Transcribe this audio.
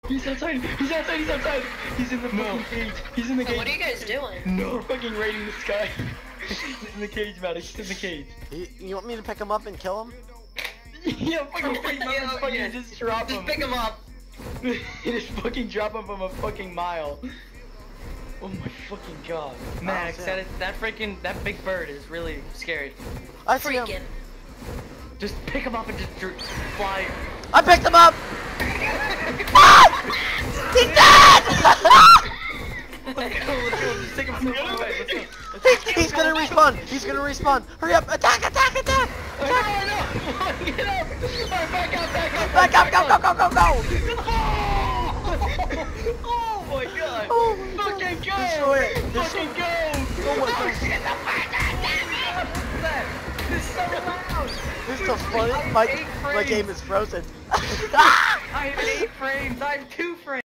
He's outside! He's outside! He's outside! He's in the fucking cage! He's in the cage! What are you guys doing? No, we're fucking raiding this guy! He's in the cage, Maddox. He's in the cage. You want me to pick him up and kill him? Yeah, fucking pick him up and fucking just drop him. Just pick him up. Just fucking drop him from a fucking mile. Oh my fucking god. Max, that big bird is really scary. I see him. Freaking. Just pick him up and just fly. I picked him up! Ah! He's dead! Let's go, just take him so far away. Let's go. He's gonna respawn! He's gonna respawn! Hurry up! Attack! Attack! Attack! No! Get up! Alright, back up! Back up! Go! Go! Go! Go! Go! Oh my god! Oh, fucking go! destroy it! Fucking go! Oh my god! Shit, the fuck! This is so loud! This is so funny. My game is frozen. I have 8 frames. I have 2 frames.